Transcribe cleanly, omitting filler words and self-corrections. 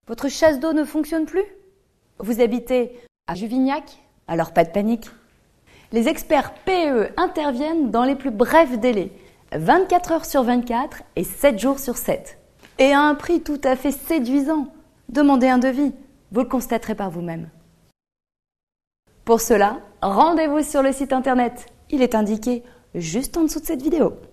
Votre chasse d'eau ne fonctionne plus? Vous habitez à Juvignac? Alors pas de panique. Les experts PEE interviennent dans les plus brefs délais, 24 heures sur 24 et 7 jours sur 7. Et à un prix tout à fait séduisant. Demandez un devis, vous le constaterez par vous-même. Pour cela, rendez-vous sur le site internet. Il est indiqué juste en dessous de cette vidéo.